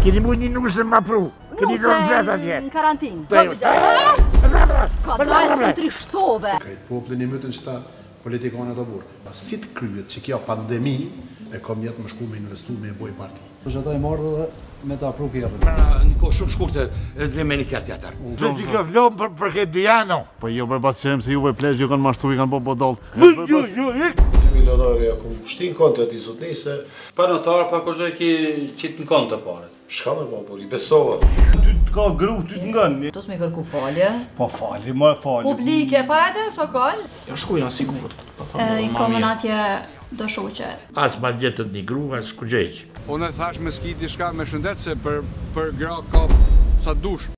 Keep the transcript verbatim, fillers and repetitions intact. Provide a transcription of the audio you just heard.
Keni mu një nusën ma pru. Keni rënë vetë atje. Nusën në karantinë. Ka të alë se në trishtove. Kajtë poplin i mytën qëta politikanet të burë. Si të kryet që kjo pandemi e kom jetë më shku me investu me e boj parti. Që ata i marrë dhe me të apru kjerën. Një kohë shumë shkurte dhe me një kërë tjetër. Që që kjo vlomë për, për këtë Diano. Po jo për pas qërëm se juve pleqë ju kanë mashtru i kanë po po dollë. Ju, ju, ju, ik! Milionari ja ku shtin kontet i sot nise. Pa notar, pa kështë ki qitë në kontë të paret. Shka me po, por i besova. Ty të ka gru, ty të ngënë. Do të me kërku falje. Po fali, ma fali. Publike, para dhe Sokol. Jo shku janë sigur. I komën atje do shoqe. As ma gjetët një gru, as ku gjeqë. Unë e thash me skiti shka me shëndet se për, për gra ka sa dush.